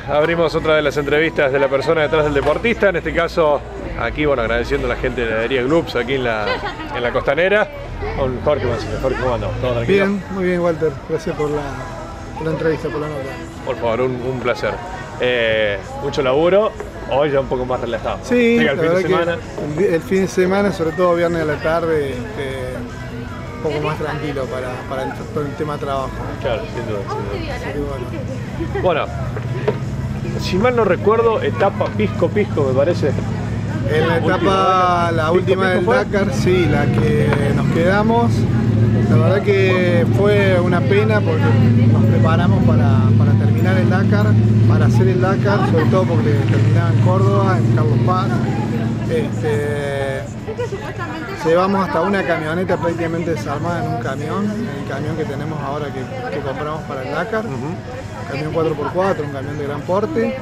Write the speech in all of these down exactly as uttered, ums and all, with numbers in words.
abrimos otra de las entrevistas de la persona detrás del deportista, en este caso aquí, bueno, agradeciendo a la gente de la heladería Gloops aquí en la, en la Costanera, con Jorge Mancilla. Jorge, ¿cómo andamos? ¿Todo tranquilo? Bien, muy bien, Walter, gracias por la, por la entrevista, por la nota. Por favor, un, un placer. Eh, mucho laburo, hoy ya un poco más relajado. Sí, Llega el la fin de verdad semana. que el, el fin de semana, sobre todo viernes a la tarde, este, un poco más tranquilo para, para el, para el tema trabajo. Claro, sin duda, sin duda. Así que bueno. Bueno, si mal no recuerdo, etapa Pisco Pisco, me parece. En la etapa, la última del fue? Dakar, sí, la que nos quedamos. La verdad que fue una pena porque nos preparamos para, para terminar el Dakar, para hacer el Dakar, sobre todo porque terminaba en Córdoba, en Carlos Paz. Este, llevamos hasta una camioneta prácticamente desarmada en un camión, el camión que tenemos ahora que, que compramos para el Dakar. Uh-huh. Camión cuatro por cuatro, un camión de gran porte.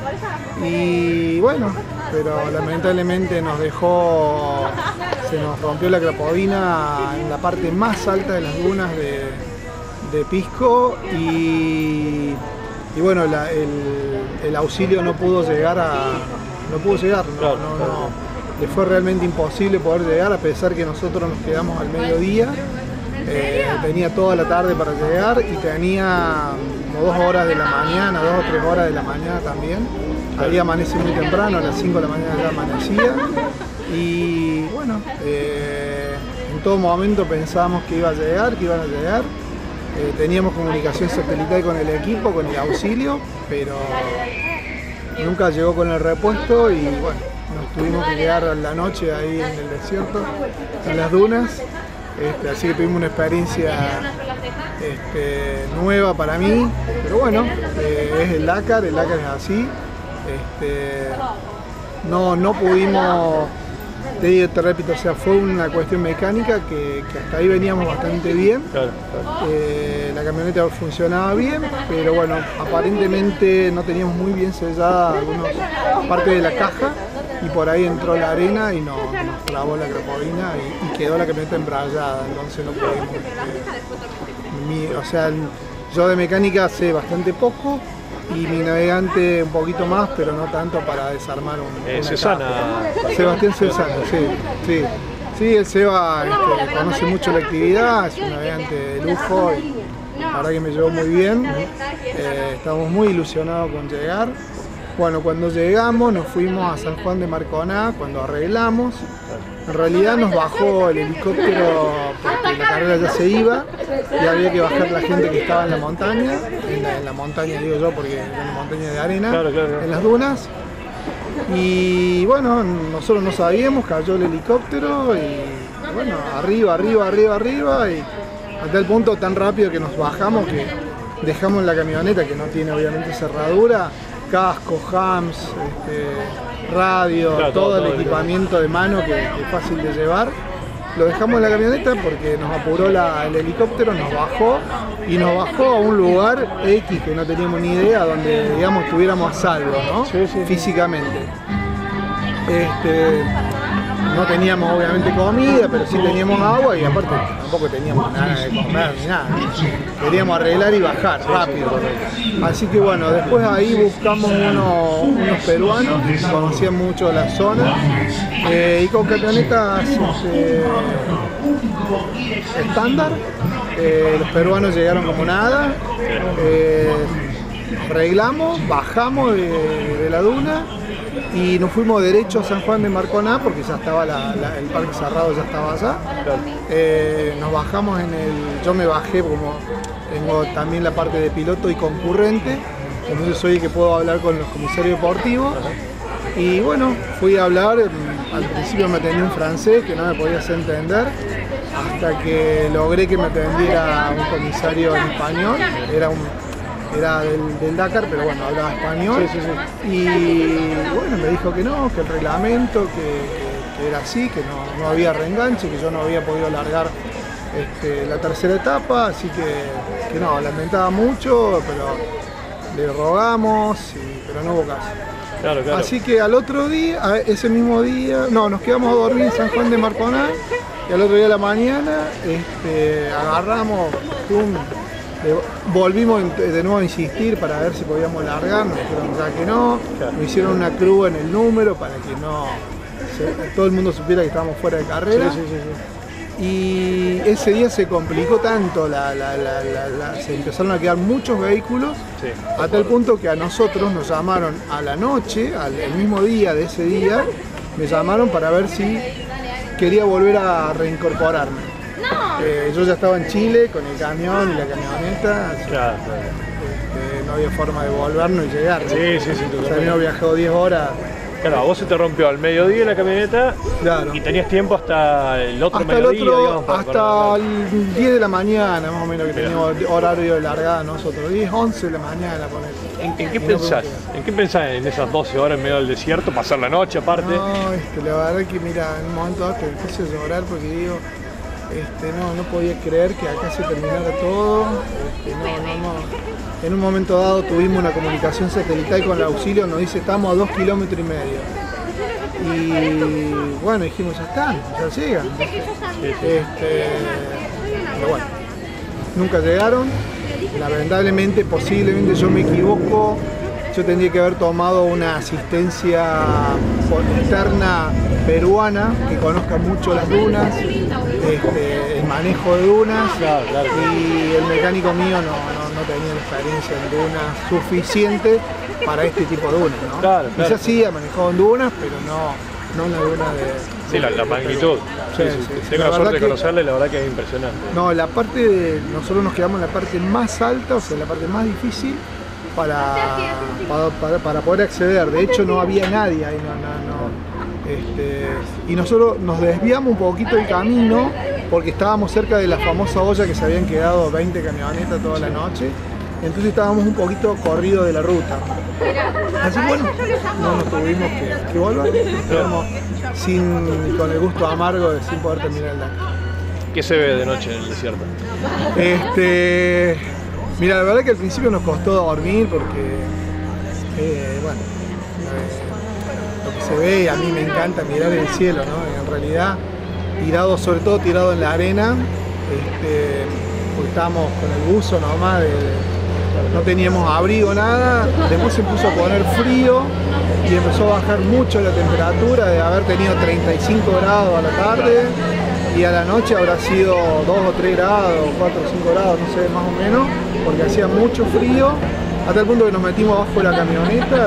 Y bueno, pero lamentablemente nos dejó, se nos rompió la crapodina en la parte más alta de las dunas de, de Pisco y, y bueno, la, el, el auxilio no pudo llegar a, no pudo llegar, no, no, no, le fue realmente imposible poder llegar a pesar que nosotros nos quedamos al mediodía. Eh, tenía toda la tarde para llegar y tenía como dos horas de la mañana, dos o tres horas de la mañana también. Ahí amanece muy temprano, a las cinco de la mañana ya amanecía. Y bueno, eh, en todo momento pensábamos que iba a llegar, que iban a llegar. Eh, teníamos comunicación satelital con el equipo, con el auxilio, pero nunca llegó con el repuesto y bueno, nos tuvimos que quedar a la noche ahí en el desierto, en las dunas. Este, así que tuvimos una experiencia este, nueva para mí, pero bueno, eh, es el Dakar, el Dakar es así. Este, no, no pudimos, te, digo, te repito, o sea, fue una cuestión mecánica que, que hasta ahí veníamos bastante bien. Claro, claro. Eh, la camioneta funcionaba bien, pero bueno, aparentemente no teníamos muy bien sellada algunas partes de la caja. Y por ahí entró la arena y nos, nos clavó la crapodina y, y quedó la camioneta embrallada, entonces no pudimos. Eh, mi, o sea, yo de mecánica sé bastante poco y mi navegante un poquito más, pero no tanto para desarmar un. Eh, Cesana. Sebastián Cesana, sí, sí. Sí, el Seba este, conoce mucho la actividad, es un navegante de lujo y la verdad que me llevó muy bien. Eh, estamos muy ilusionados con llegar. Bueno, cuando llegamos nos fuimos a San Juan de Marconá, cuando arreglamos. En realidad nos bajó el helicóptero porque la carrera ya se iba y había que bajar la gente que estaba en la montaña, en la, en la montaña digo yo porque es una montaña de arena, claro, claro. En las dunas. Y bueno, nosotros no sabíamos, cayó el helicóptero y bueno, arriba, arriba, arriba, arriba y hasta el punto tan rápido que nos bajamos que dejamos la camioneta que no tiene obviamente cerradura. Casco, hams, este, radio, claro, todo, todo el equipamiento de mano que, que es fácil de llevar. Lo dejamos en la camioneta porque nos apuró la, el helicóptero, nos bajó y nos bajó a un lugar X que no teníamos ni idea, donde digamos estuviéramos a salvo, ¿no? Sí, sí, físicamente. Este, no teníamos obviamente comida, pero sí teníamos agua y aparte tampoco teníamos nada de comer ni nada. Queríamos arreglar y bajar rápido. Así que bueno, después ahí buscamos uno, unos peruanos que conocían mucho la zona eh, y con camionetas este, estándar. Eh, los peruanos llegaron como nada. Eh, arreglamos, bajamos de, de la duna y nos fuimos derecho a San Juan de Marconá porque ya estaba la, la, el parque cerrado, ya estaba allá. Eh, nos bajamos en el, yo me bajé como tengo también la parte de piloto y concurrente, entonces soy el que puedo hablar con los comisarios deportivos. Y bueno, fui a hablar, al principio me atendí en francés que no me podías entender, hasta que logré que me atendiera un comisario en español, era un era del, del Dakar, pero bueno, hablaba español. Sí, sí, sí. Y bueno, me dijo que no, que el reglamento, que, que, que era así, que no, no había reenganche, que yo no había podido largar este, la tercera etapa, así que, que no, lamentaba mucho, pero le rogamos, y, pero no hubo caso. Claro, claro. Así que al otro día, ese mismo día, no, nos quedamos a dormir en San Juan de Marconá, y al otro día de la mañana este, agarramos, pum, Eh, volvimos de nuevo a insistir para ver si podíamos largar, nos dijeron ya que no, Claro. nos hicieron una cruz en el número para que no se- todo el mundo supiera que estábamos fuera de carrera. Sí, sí, sí, sí. Y ese día se complicó tanto, la, la, la, la, la- se empezaron a quedar muchos vehículos, Sí. a tal punto que a nosotros nos llamaron a la noche, al el mismo día de ese día, me llamaron para ver si quería volver a reincorporarme. Eh, yo ya estaba en Chile con el camión y la camioneta, así que, Claro. este, no había forma de volvernos y llegar. ¿no? Sí, sí, sí, O sea, totalmente. habíamos viajado diez horas. Claro, a vos se te rompió al mediodía la camioneta Claro. y tenías tiempo hasta el otro Hasta el mediodía, otro, digamos, para- hasta para- el diez de la mañana más o menos que Mira. teníamos horario de largada nosotros, diez, once de la mañana ponele. ¿En, en qué Y no pensás? pude. ¿En qué pensás en esas doce horas en medio del desierto? Pasar la noche aparte. No, este, la verdad que mira, en un momento dado te empecé a llorar porque digo, este, no, no podía creer que acá se terminara todo, este, no, no, no. En un momento dado tuvimos una comunicación satelital con el auxilio, nos dice estamos a dos kilómetros y medio. Y bueno, dijimos ya están, ya llegan. Este, pero bueno, nunca llegaron. Lamentablemente, posiblemente yo me equivoco. Yo tendría que haber tomado una asistencia externa peruana que conozca mucho las dunas, este, el manejo de dunas, Claro, claro. y el mecánico mío no, no, no tenía la experiencia en dunas suficiente para este tipo de dunas, ¿no? Claro, claro. Quizás sí ha manejado en dunas, pero no, no en la duna de... Sí, la, la magnitud. Sí, Sí, sí, sí, sí. sí. Tengo La la suerte verdad de que- conocerle, la verdad que es impresionante. No, la parte de, nosotros nos quedamos en la parte más alta, o sea, la parte más difícil para, para, para- para poder acceder. De hecho, no había nadie ahí, no, no, no. Este, y nosotros nos desviamos un poquito del camino porque estábamos cerca de la famosa olla que se habían quedado veinte camionetas toda la noche. Entonces estábamos un poquito corridos de la ruta. Así que bueno, no nos tuvimos que, que volver. Nos quedamos sin, con el gusto amargo de sin poder terminar el Dakar. ¿Qué se ve de noche en el desierto? Este, mira, la verdad que al principio nos costó dormir porque, eh, bueno, eh, lo que se ve, a mí me encanta mirar el cielo, ¿no? En realidad, tirado, sobre todo tirado en la arena, este, porque estábamos con el buzo nomás, de, no teníamos abrigo, nada, después se puso a poner frío y empezó a bajar mucho la temperatura, de haber tenido treinta y cinco grados a la tarde. Y a la noche habrá sido dos o tres grados, cuatro o cinco grados, no sé, más o menos, porque hacía mucho frío, a tal punto que nos metimos abajo de la camioneta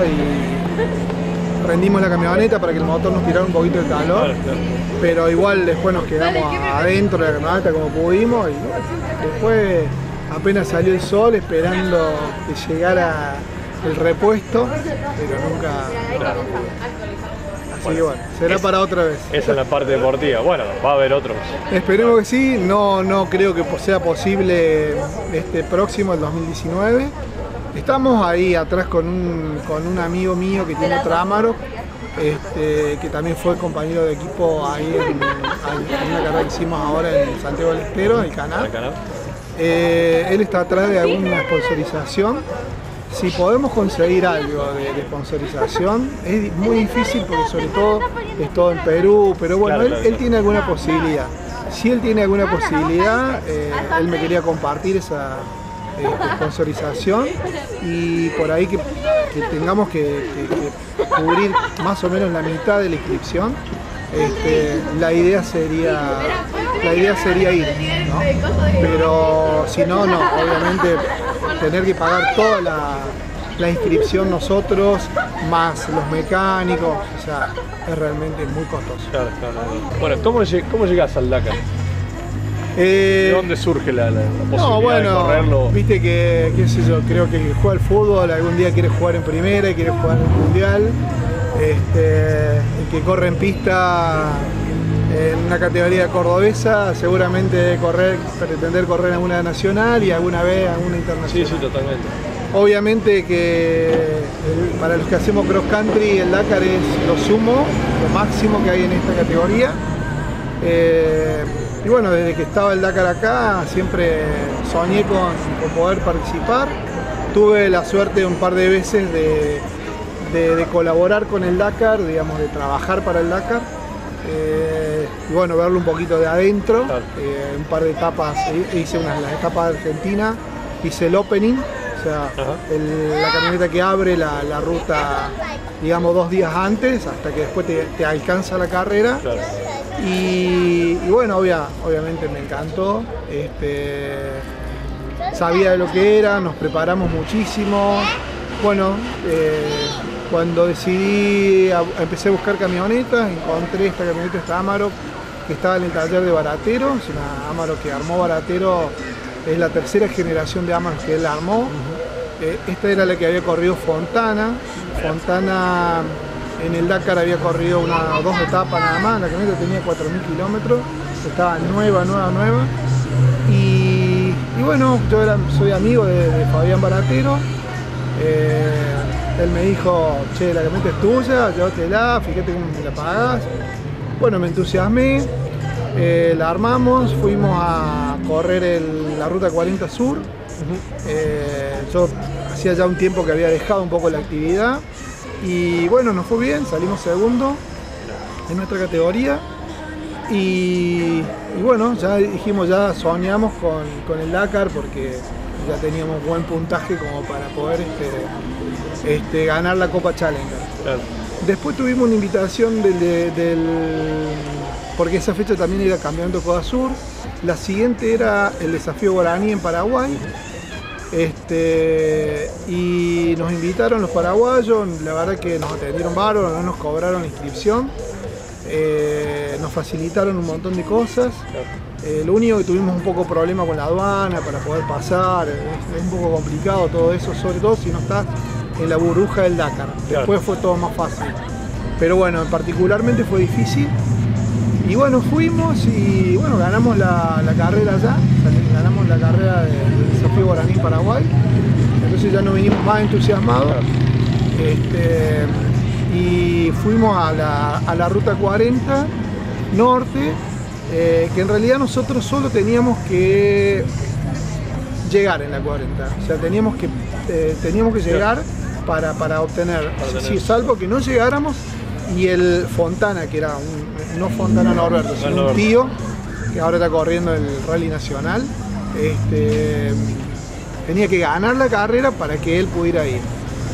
y prendimos la camioneta para que el motor nos tirara un poquito de calor, Claro, claro. pero igual después nos quedamos adentro de la camioneta como pudimos y después apenas salió el sol esperando que llegara el repuesto, pero nunca... Claro. Así que bueno, será es- para otra vez. Esa es la parte deportiva. Bueno, va a haber otros. Esperemos que sí, no, no creo que sea posible este próximo, el dos mil diecinueve. Estamos ahí atrás con un, con un amigo mío que tiene otra Amarok, este, que también fue compañero de equipo ahí en, en una carrera que hicimos ahora en Santiago del Estero, el canal. Acá, ¿no? Eh, él está atrás de alguna sponsorización. Si podemos conseguir algo de, de sponsorización, es muy difícil porque sobre todo es todo en Perú, pero bueno, Claro, él, claro, él claro. tiene alguna posibilidad. Si él tiene alguna posibilidad, eh, él me quería compartir esa eh, sponsorización y por ahí que, que tengamos que, que- que cubrir más o menos la mitad de la inscripción. Este, la idea sería la idea sería ir, ¿no? Pero si no, no, obviamente tener que pagar toda la, la inscripción nosotros, más los mecánicos, o sea, es realmente muy costoso. Claro, claro, claro. Bueno, ¿cómo, lleg- cómo llegás al Dakar? Eh, ¿De dónde surge la, la posibilidad No, de bueno, correrlo? viste que, qué sé yo, creo que el que juega al fútbol algún día quiere jugar en primera y quiere jugar en el mundial. Este, el que corre en pista en una categoría cordobesa seguramente debe correr, pretender correr en una nacional y alguna vez en una Sí, internacional. sí, totalmente. Obviamente que el- para los que hacemos cross country el Dakar es lo sumo, lo máximo que hay en esta categoría. Eh, y bueno, desde que estaba el Dakar acá siempre soñé con, con poder participar. Tuve la suerte un par de veces de, de- de colaborar con el Dakar, digamos, de trabajar para el Dakar. Eh, y bueno, verlo un poquito de adentro. Claro. Eh, un par de etapas, hice unas las etapas de Argentina hice el opening, o sea, el, la camioneta que abre la, la ruta, digamos, dos días antes, hasta que después te, te alcanza la carrera. Claro. Y, y bueno, obvia, obviamente me encantó. Este, sabía de lo que era, nos preparamos muchísimo. Bueno, eh, cuando decidí, a, empecé a buscar camionetas, encontré esta camioneta, esta Amarok, que estaba en el taller de Baratero. Es una Amarok que armó Baratero, es la tercera generación de Amarok que él armó. Uh-huh. eh, esta era la que había corrido Fontana. Fontana en el Dakar había corrido una o dos etapas nada más, la camioneta tenía cuatro mil kilómetros, estaba nueva, nueva, nueva. Y, y bueno, yo era, soy amigo de, de Fabián Baratero. Eh, él me dijo, che, la camioneta es tuya, llévatela, fíjate cómo me la pagás. Bueno, me entusiasmé, eh, la armamos, fuimos a correr el, la Ruta cuarenta Sur. Uh-huh. eh, yo hacía ya un tiempo que había dejado un poco la actividad y bueno, nos fue bien, salimos segundo en nuestra categoría y, y bueno, ya dijimos, ya soñamos con, con el Dakar porque ya teníamos buen puntaje como para poder este, este, ganar la Copa Challenger. Claro. Después tuvimos una invitación del, del, porque esa fecha también era Campeonato Coda Sur. La siguiente era el Desafío Guaraní en Paraguay. Este, y nos invitaron los paraguayos, la verdad que nos atendieron bárbaro, no nos cobraron la inscripción. Eh, nos facilitaron un montón de cosas. Eh, lo único que tuvimos un poco problema con la aduana para poder pasar, es, es un poco complicado todo eso, sobre todo si no estás en la burbuja del Dakar. Después fue todo más fácil. Pero bueno, particularmente fue difícil. Y bueno, fuimos y bueno, ganamos la, la carrera allá, ganamos la carrera del Desafío Guaraní Paraguay. Entonces ya nos vinimos más entusiasmados. Este, y fuimos a la, a la Ruta cuarenta Norte, eh, que en realidad nosotros solo teníamos que llegar en la cuarenta. O sea, teníamos que, eh, teníamos que llegar para, para obtener, si, salvo que no llegáramos. Y el Fontana, que era un, no Fontana Norberto, sino un tío que ahora está corriendo el Rally Nacional, este, tenía que ganar la carrera para que él pudiera ir.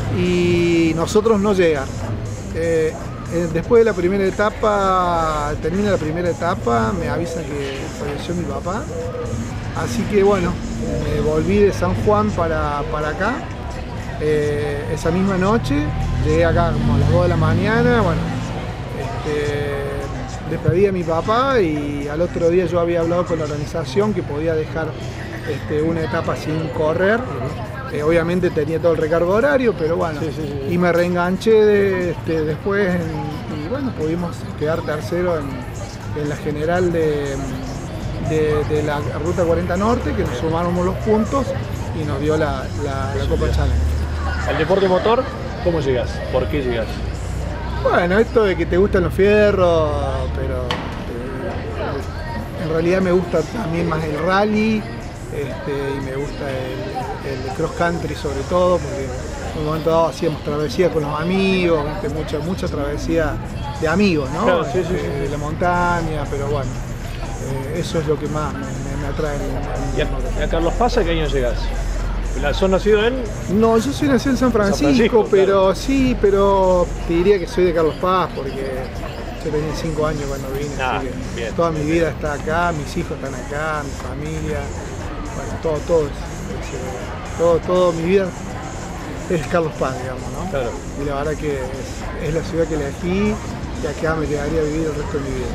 Y nosotros no llegar. Eh, eh, después de la primera etapa, termina la primera etapa, me avisan que falleció mi papá. Así que bueno, me volví de San Juan para, para acá. Eh, esa misma noche llegué acá como a las dos de la mañana, bueno, este, despedí a mi papá y al otro día yo había hablado con la organización que podía dejar este, una etapa sin correr. Uh-huh. eh, obviamente tenía todo el recargo horario, pero bueno, sí, sí, sí. Y me reenganché de, este, después en, y bueno, pudimos quedar tercero en, en la general de, de, de la Ruta cuarenta Norte, que nos sumaron los puntos y nos dio la, la, la Copa Challenge. ¿Al deporte motor cómo llegas? ¿Por qué llegas? Bueno, esto de que te gustan los fierros, pero eh, en realidad me gusta también más el rally este, y me gusta el, el cross country sobre todo, porque en un momento dado hacíamos travesía con los amigos, ¿viste? mucha, mucha travesía de amigos, ¿no? Claro, sí, sí, sí. De, de la montaña, pero bueno, eh, eso es lo que más me, me, me atrae. En, en ¿Y a, a Carlos Paz a qué año llegas? ¿Sos nacido en...? No, yo soy nacido en San Francisco, San Francisco pero claro. Sí, pero te diría que soy de Carlos Paz porque yo tenía cinco años cuando vine, ah, así que bien. Toda mi vida está acá, mis hijos están acá, mi familia, bueno, todo, todo, es, todo, todo mi vida es Carlos Paz, digamos, ¿no? Claro. Y la verdad que es, es la ciudad que elegí y acá me quedaría a vivir el resto de mi vida.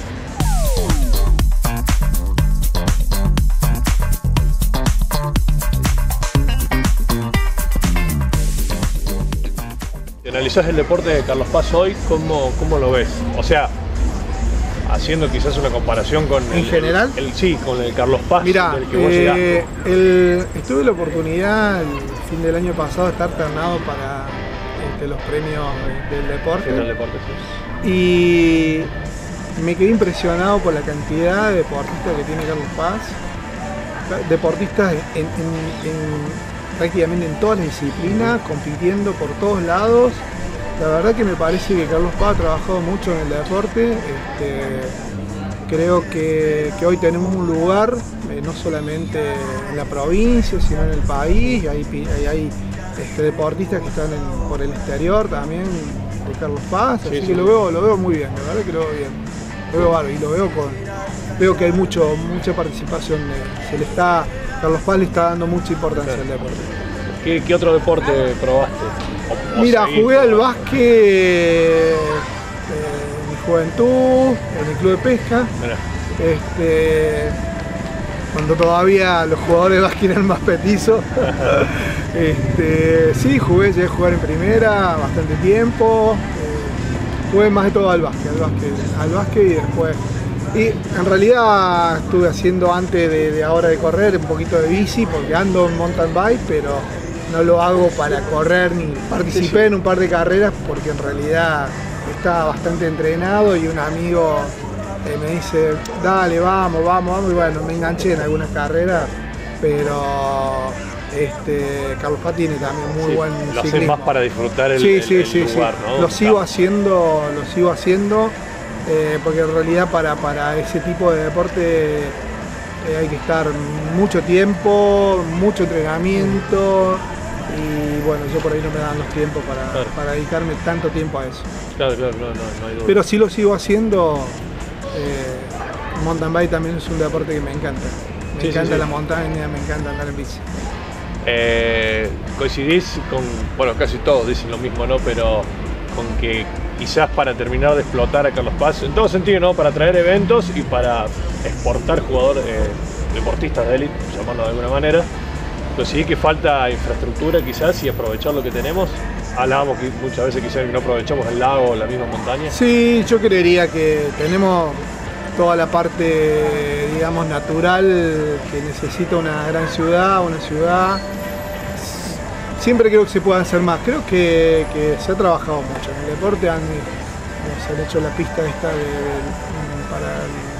Analizás el deporte de Carlos Paz hoy, ¿cómo, cómo lo ves? O sea, haciendo quizás una comparación con... ¿En el, general? El, el, sí, con el Carlos Paz. Mirá, del que vos eh, el, estuve la oportunidad el fin del año pasado de estar ternado para este, los premios del deporte. Sí, del deporte, sí. Y me quedé impresionado por la cantidad de deportistas que tiene Carlos Paz. Deportistas en, en, en prácticamente en todas las disciplinas, compitiendo por todos lados. La verdad que me parece que Carlos Paz ha trabajado mucho en el deporte. Este, Creo que, que hoy tenemos un lugar, eh, no solamente en la provincia, sino en el país, y hay, hay, hay este, deportistas que están en, por el exterior también, de Carlos Paz, así sí, que sí. Lo, veo, lo veo muy bien, la verdad que lo veo bien, lo veo bárbaro y lo veo con, veo que hay mucho, mucha participación, de, se le está, Carlos Paz le está dando mucha importancia al deporte. ¿Qué, qué otro deporte probaste? O, o Mira, jugué al básquet eh, en mi juventud, en el club de pesca. Este, cuando todavía los jugadores de básquet eran más petizos. este, sí, jugué, llegué a jugar en primera bastante tiempo. Eh, jugué más de todo al básquet, al básquet, al básquet y después. Y en realidad estuve haciendo antes de, de ahora de correr un poquito de bici porque ando en mountain bike, pero no lo hago para correr ni participé sí. en un par de carreras porque en realidad estaba bastante entrenado y un amigo eh, me dice dale, vamos, vamos, vamos y bueno, me enganché en algunas carreras, pero este, Carlos Paz tiene también muy sí, buen lo ciclismo. haces más para disfrutar el, sí, el, sí, el sí, lugar, sí. ¿no? Lo sigo haciendo, lo sigo haciendo eh, porque en realidad para, para ese tipo de deporte eh, hay que estar mucho tiempo, mucho entrenamiento y bueno, yo por ahí no me dan los tiempos para, claro. para dedicarme tanto tiempo a eso. Claro, claro, no, no, no hay duda. Pero sí lo sigo haciendo, eh, mountain bike también es un deporte que me encanta. Me sí, encanta sí, sí. la montaña, me encanta andar en bici. Eh, coincidís con, bueno, casi todos dicen lo mismo, ¿no? Pero con que quizás para terminar de explotar a Carlos Paz, en todo sentido, ¿no? Para traer eventos y para exportar jugadores, eh, deportistas de élite, llamarlo de alguna manera, pero sí que falta infraestructura quizás y aprovechar lo que tenemos. Hablábamos que muchas veces quizás no aprovechamos el lago o la misma montaña. Sí, yo creería que tenemos toda la parte, digamos, natural que necesita una gran ciudad, una ciudad. Siempre creo que se puede hacer más. Creo que, que se ha trabajado mucho. En el deporte han, se han hecho la pista esta de, de, para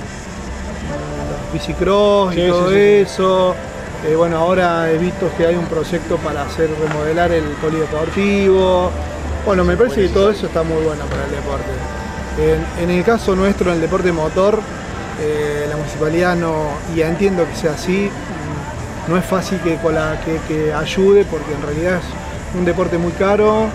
el, los bicicross y sí, todo sí, eso. Sí. Eh, bueno, ahora he visto que hay un proyecto para hacer remodelar el polideportivo. Bueno, me parece que todo eso está muy bueno para el deporte. En, en el caso nuestro, en el deporte motor, eh, la municipalidad no, y entiendo que sea así, no es fácil que, que, que ayude porque en realidad es un deporte muy caro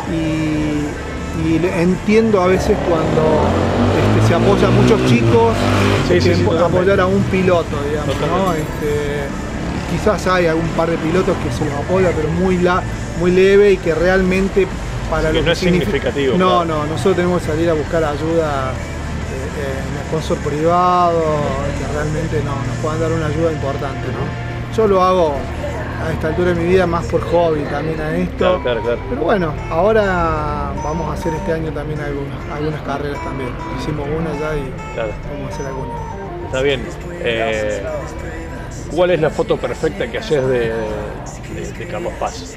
y, y entiendo a veces cuando este, se apoya a muchos chicos, sí, sí, sí, apoyar a un piloto, digamos, ¿no? Este, quizás hay algún par de pilotos que se los apoya, pero muy, la, muy leve y que realmente para sí, lo que no que es significa, significativo. No, claro. no, nosotros tenemos que salir a buscar ayuda eh, en sponsor privado, que realmente no, nos puedan dar una ayuda importante, ¿no? Yo lo hago a esta altura de mi vida más por hobby también a esto. Claro, claro, claro. Pero bueno, ahora vamos a hacer este año también algunas, algunas carreras también. Hicimos una ya y claro. vamos a hacer algunas. Está bien. Eh, ¿Cuál es la foto perfecta que haces de, de, de Carlos Paz?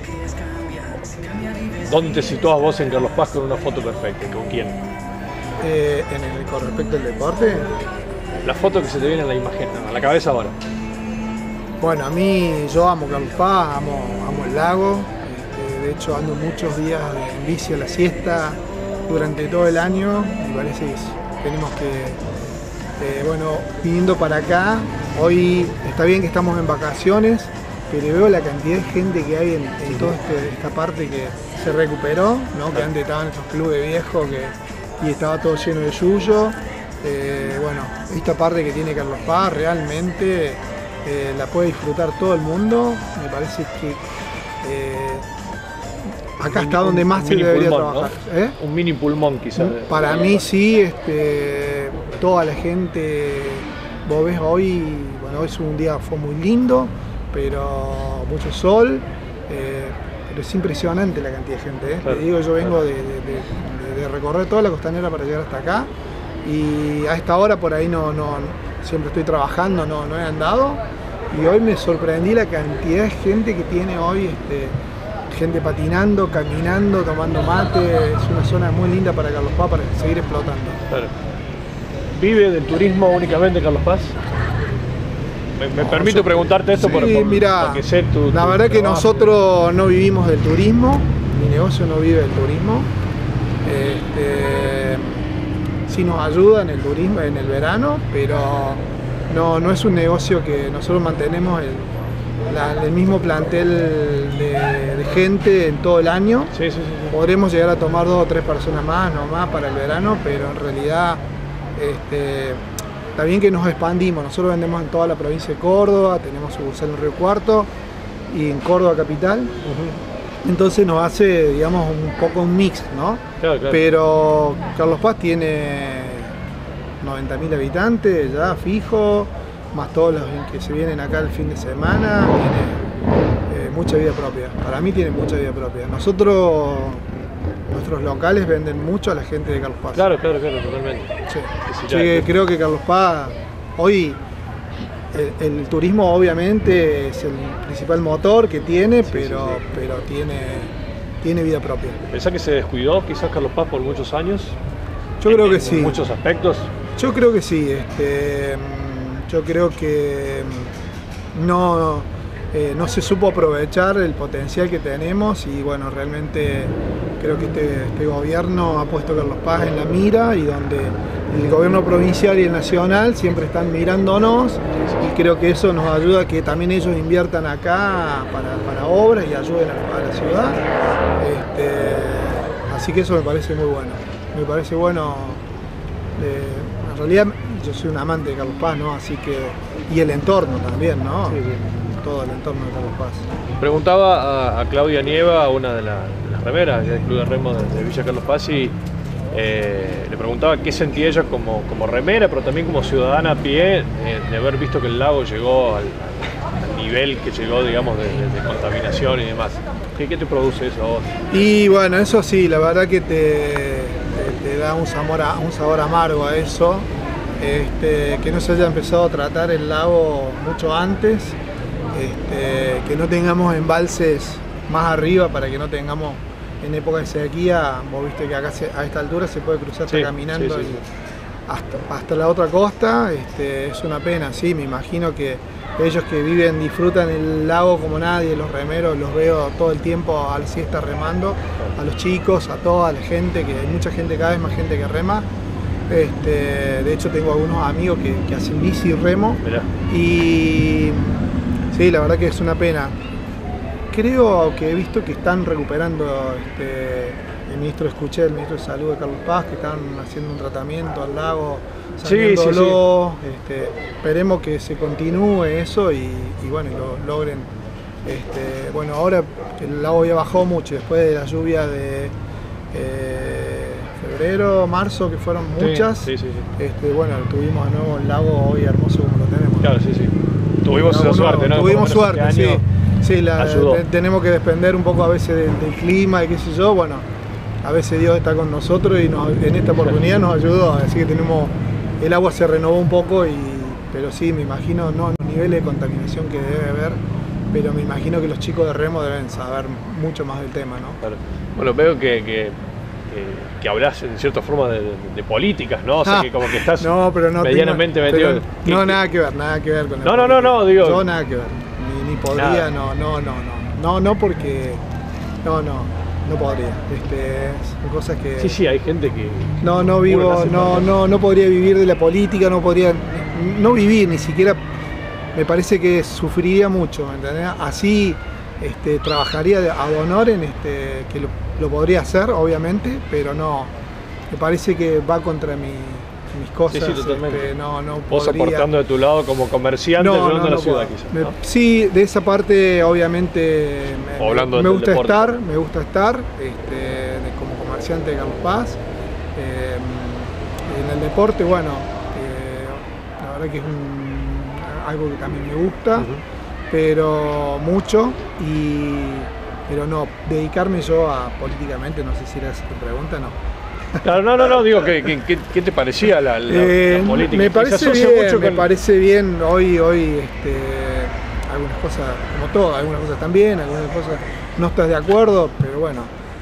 ¿Dónde te situás vos en Carlos Paz con una foto perfecta? ¿Con quién? Eh, en el, con respecto al deporte. La foto que se te viene a la imagen, a la cabeza ahora. Bueno, a mí, yo amo Carlos Paz, amo, amo el lago, este, de hecho ando muchos días en bici a la siesta durante todo el año, me parece que tenemos que, eh, bueno, viniendo para acá, hoy está bien que estamos en vacaciones, pero veo la cantidad de gente que hay en, en toda este, esta parte que se recuperó, ¿no? Que antes estaban esos clubes viejos que, y estaba todo lleno de yuyo, eh, bueno, esta parte que tiene Carlos Paz realmente Eh, la puede disfrutar todo el mundo, me parece que eh, acá está donde más se debería pulmón, trabajar. ¿no? ¿Eh? Un mini pulmón quizás. Para mí sí, este, toda la gente, vos ves hoy, bueno, hoy es un día, fue muy lindo, pero mucho sol, eh, pero es impresionante la cantidad de gente. ¿eh? Claro, Te digo, yo vengo claro. de, de, de, de recorrer toda la costanera para llegar hasta acá y a esta hora por ahí no, no siempre estoy trabajando, no, no he andado y hoy me sorprendí la cantidad de gente que tiene hoy, este, gente patinando, caminando, tomando mate, es una zona muy linda para Carlos Paz para seguir explotando. Claro. ¿Vive del turismo únicamente Carlos Paz? Me, me no, permito yo, preguntarte esto sí, por, por, mirá, porque sé tu, la tu verdad trabajo. Que nosotros no vivimos del turismo, mi negocio no vive del turismo. Este, sí nos ayuda en el turismo, en el verano, pero no, no es un negocio que nosotros mantenemos el, la, el mismo plantel de, de gente en todo el año. Sí, sí, sí, sí. Podremos llegar a tomar dos o tres personas más, no más para el verano, pero en realidad este, está bien que nos expandimos. Nosotros vendemos en toda la provincia de Córdoba, tenemos sucursal en Río Cuarto y en Córdoba capital. Uh-huh. Entonces nos hace, digamos, un poco un mix, ¿no? Claro, claro. Pero Carlos Paz tiene noventa mil habitantes ya fijo, más todos los que se vienen acá el fin de semana, tiene eh, mucha vida propia. Para mí tiene mucha vida propia. Nosotros, nuestros locales venden mucho a la gente de Carlos Paz. Claro, claro, claro, totalmente. Sí, sí, sí, creo que Carlos Paz, hoy el, el turismo obviamente es el principal motor que tiene, sí, pero, sí, sí. pero tiene, tiene vida propia. ¿Pensás que se descuidó quizás Carlos Paz por muchos años? Yo creo en, que en sí. En muchos aspectos. Yo creo que sí. Este, yo creo que no, eh, no se supo aprovechar el potencial que tenemos y bueno, realmente creo que este, este gobierno ha puesto a Carlos Paz en la mira y donde el gobierno provincial y el nacional siempre están mirándonos y creo que eso nos ayuda a que también ellos inviertan acá para, para obras y ayuden a, a la ciudad. Este, así que eso me parece muy bueno. Me parece bueno. Eh, en realidad yo soy un amante de Carlos Paz, ¿no? Así que, y el entorno también, ¿no? Sí, sí. Todo el entorno de Carlos Paz. Preguntaba a, a Claudia Nieva, una de, la, de las remeras del Club de Remo de, de Villa Carlos Paz, y eh, le preguntaba qué sentía ella como, como remera, pero también como ciudadana a pie, eh, de haber visto que el lago llegó al, al nivel que llegó, digamos, de, de, de contaminación y demás. ¿Qué, qué te produce eso a vos? Y bueno, eso sí, la verdad que te, te, te da un sabor, a, un sabor amargo a eso. Este, que no se haya empezado a tratar el lago mucho antes, este, que no tengamos embalses más arriba para que no tengamos en época de sequía. Vos viste que acá se, a esta altura se puede cruzar sí, caminando sí, sí, sí. Hasta, hasta la otra costa. Este, es una pena, sí, me imagino que ellos que viven, disfrutan el lago como nadie, los remeros los veo todo el tiempo a la siesta remando, a los chicos, a toda la gente, que hay mucha gente, cada vez más gente que rema. Este, de hecho tengo algunos amigos que, que hacen bici y remo. Mirá. Y sí, la verdad que es una pena. Creo que he visto que están recuperando, este, el ministro, escuché el ministro de Salud de Carlos Paz, que están haciendo un tratamiento al lago, saneándolo. Sí, sí, sí. Este, esperemos que se continúe eso y, y bueno, lo logren. Este, bueno, ahora el lago ya bajó mucho después de la lluvia de eh, febrero, marzo, que fueron muchas. Sí, sí, sí, sí. Este, bueno, tuvimos de nuevo el lago hoy hermoso como lo tenemos. Claro, sí, sí. Tuvimos esa suerte, ¿no? Tuvimos suerte, este sí. Sí, la, te, tenemos que depender un poco a veces del, del clima y qué sé yo. Bueno, a veces Dios está con nosotros y nos, en esta oportunidad nos ayudó. Así que tenemos, el agua se renovó un poco, y, pero sí, me imagino, no los niveles de contaminación que debe haber, pero me imagino que los chicos de remo deben saber mucho más del tema, ¿no? Claro. Bueno, veo que... que... que hablas en cierta forma de, de, de políticas, ¿no? O sea, ah, que como que estás no, pero no medianamente tengo, metido. Pero, que, no, nada que ver, nada que ver con No, no, no, no, digo. Yo nada que ver. Ni, ni podría, no, no, no, no. No, no, porque. No, no, no podría. Este, son cosas que. Sí, sí, hay gente que. No, no vivo, no, no, no podría vivir de la política, no podría. No vivir, ni siquiera. Me parece que sufriría mucho, ¿me entendés? Así. Este, trabajaría ad honorem, este, que lo, lo podría hacer, obviamente, pero no, me parece que va contra mi, mis cosas. Sí, sí, totalmente. Este, no, no Vos podría... aportando de tu lado como comerciante, no, ayudando no, a la no ciudad, puedo. quizás. Me, ¿no? Sí, de esa parte, obviamente, me, hablando me gusta deporte. estar, me gusta estar este, de, como comerciante de Carlos Paz. Eh, en el deporte, bueno, eh, la verdad que es un, algo que también me gusta. Uh-huh. Pero mucho, y, pero no, dedicarme yo a políticamente, no sé si era esa tu pregunta, no. Claro, no, no, no, digo, ¿qué, qué, qué te parecía la, la, eh, la política? Me parece bien, mucho me con... parece bien, hoy, hoy este, algunas cosas, como todo, algunas cosas están bien, algunas cosas no estás de acuerdo, pero bueno,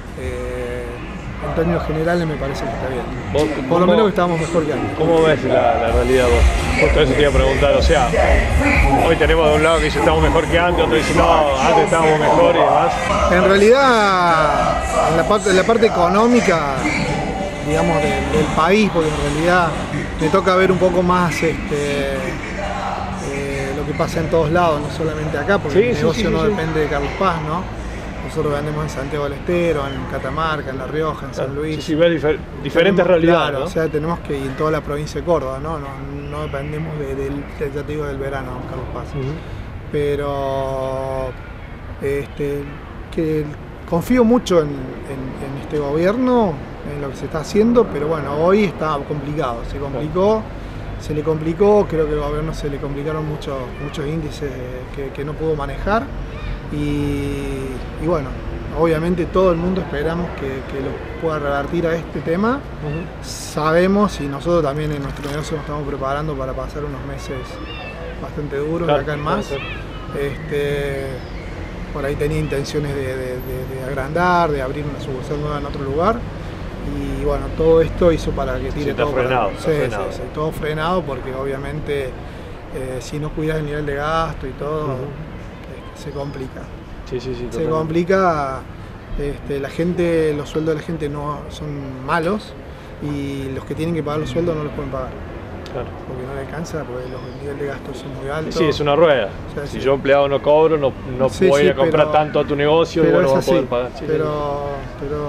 eh, en términos generales me parece que está bien. ¿Vos, Por cómo, lo menos que estábamos mejor que antes. ¿Cómo ves la, la realidad vos? Justo eso te iba a preguntar, o sea, hoy tenemos de un lado que dice estamos mejor que antes, otro dice no, antes estábamos mejor y demás. En realidad, en la parte, en la parte económica, digamos, del, del país, porque en realidad me toca ver un poco más este, eh, lo que pasa en todos lados, no solamente acá, porque sí, el sí, negocio sí, no sí, depende de Carlos Paz, ¿no? Nosotros vendemos en Santiago del Estero, en Catamarca, en La Rioja, en San claro. Luis. Sí, sí, ves difer diferentes tenemos, realidades, claro, ¿no? o sea, tenemos que ir en toda la provincia de Córdoba, ¿no? No, no dependemos de, del, de, ya te digo, del verano, Carlos Paz. Uh-huh. Pero este, que confío mucho en, en, en este gobierno, en lo que se está haciendo, pero bueno, hoy está complicado, se complicó, se le complicó, creo que al gobierno se le complicaron muchos, muchos índices que, que no pudo manejar y, y bueno, obviamente todo el mundo esperamos que, que lo pueda revertir a este tema. Uh-huh. Sabemos y nosotros también en nuestro negocio nos estamos preparando para pasar unos meses bastante duros claro, de acá en más. Este, por ahí tenía intenciones de, de, de, de agrandar, de abrir una sucursal nueva en otro lugar. Y bueno, todo esto hizo para que tire sí, todo frenado, para... sí, frenado. Sí, sí, todo frenado porque obviamente eh, si no cuidas el nivel de gasto y todo, uh-huh. eh, se complica. Sí, sí, sí, se complica, este, la gente, los sueldos de la gente no son malos y los que tienen que pagar los sueldos no los pueden pagar. Claro. Porque no le alcanza, porque los niveles de gastos son muy altos. Sí, es una rueda. O sea, si sí. yo empleado no cobro, no, no sí, voy sí, a comprar pero, tanto a tu negocio y bueno, no voy a poder pagar. Sí, pero, pero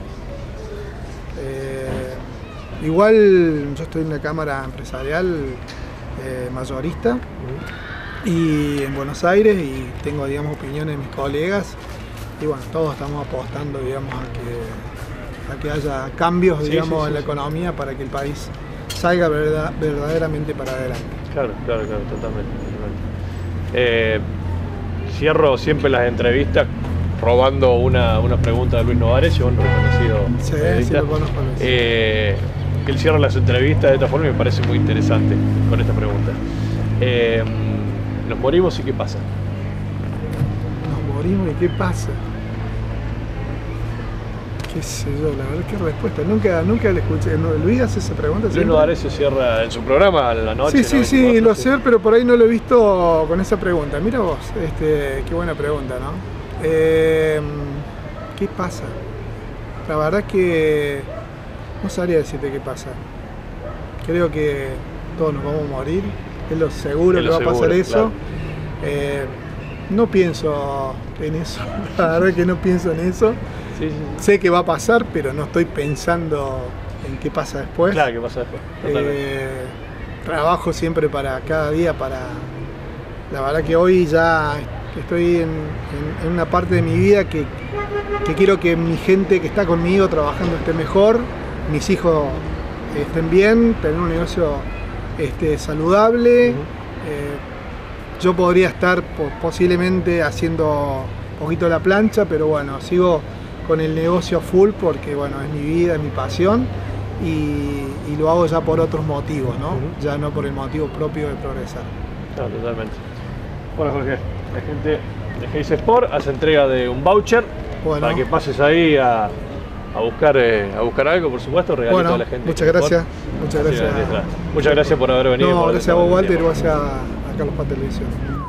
eh, igual yo estoy en una cámara empresarial eh, mayorista. Uh-huh. Y en Buenos Aires y tengo, digamos, opiniones de mis colegas y bueno, todos estamos apostando, digamos, a que, a que haya cambios, sí, digamos, sí, sí, en la sí. economía para que el país salga verdad, verdaderamente para adelante. Claro, claro, claro, totalmente. totalmente. Eh, cierro siempre las entrevistas robando una, una pregunta de Luis Novares, yo un reconocido sí, periodista. Sí, lo conozco. Eh, él cierra las entrevistas de esta forma y me parece muy interesante con esta pregunta. Eh, Nos morimos y ¿qué pasa? Nos morimos y ¿qué pasa? Qué sé yo, la verdad, qué respuesta. Nunca, nunca le escuché. ¿No, Luis hace esa pregunta? Luis Novares se cierra en su programa a la noche. Sí, sí, sí, lo sé, pero por ahí no lo he visto con esa pregunta. Mira vos, este, qué buena pregunta, ¿no? Eh, ¿Qué pasa? La verdad que no sabría decirte qué pasa. Creo que todos nos vamos a morir. Es lo seguro es lo que va seguro, a pasar eso. Claro. Eh, no pienso en eso, la verdad que no pienso en eso. Sí, sí, sí. Sé que va a pasar, pero no estoy pensando en qué pasa después. Claro, qué pasa después. Eh, trabajo siempre para cada día, para... La verdad que hoy ya estoy en, en, en una parte de mi vida que, que quiero que mi gente que está conmigo trabajando esté mejor, mis hijos estén bien, tener un negocio Este, saludable. Uh-huh. eh, yo podría estar po posiblemente haciendo un poquito la plancha, pero bueno, sigo con el negocio full porque bueno, es mi vida, es mi pasión y, y lo hago ya por otros motivos, ¿no? Uh-huh. Ya no por el motivo propio de progresar. No, totalmente. Bueno, Jorge, la gente de Geis Sport hace entrega de un voucher bueno. para que pases ahí a A buscar, eh, a buscar algo, por supuesto, regalito bueno, a la gente. Muchas gracias. Muchas gracias. Muchas gracias por haber venido. No, gracias a vos, Walter, y gracias a Carlos Paz Televisión.